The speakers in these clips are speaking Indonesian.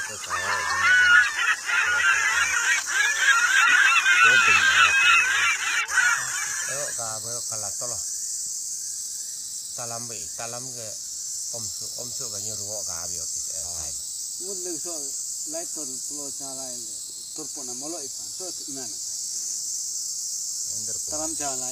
talam ke om su ga nyoru ga bio ti ai mun leng so lai tor pulo chala tor pona molo ipan so man talam chala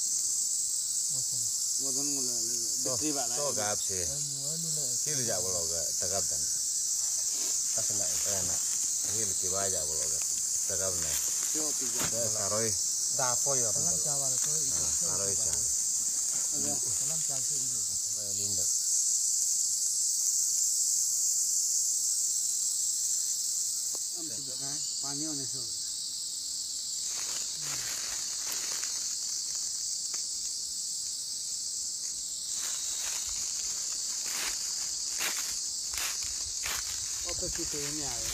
modon mula bitri bala so ga apse kil ja bolo ga tagab dan asna ena kil ki ba ja bolo ga tagab na yo ti ja saroi da poyo talam chala to saroi cha talam chala se lindo पानी होने से और तो किसी नहीं आए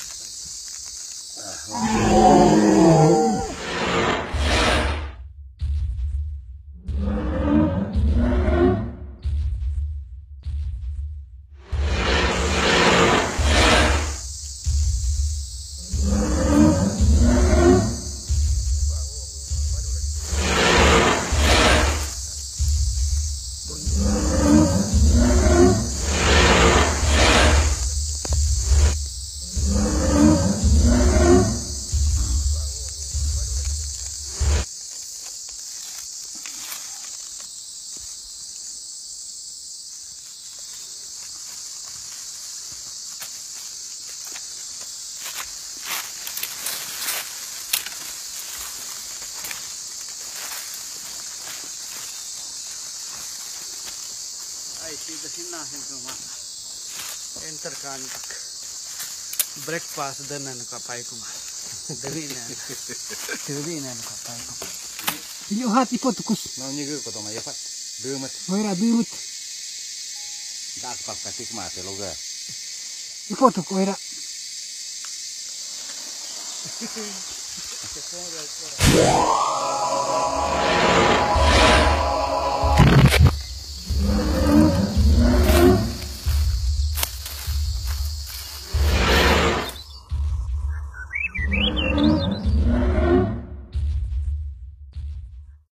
enter kan breakfast dan ka pai ko ma dewi na ka pai ko iyo hati potukus mau nyigu ko to ma ya pat demet hoira birut dak pak katik ma te loga ipotuk hoira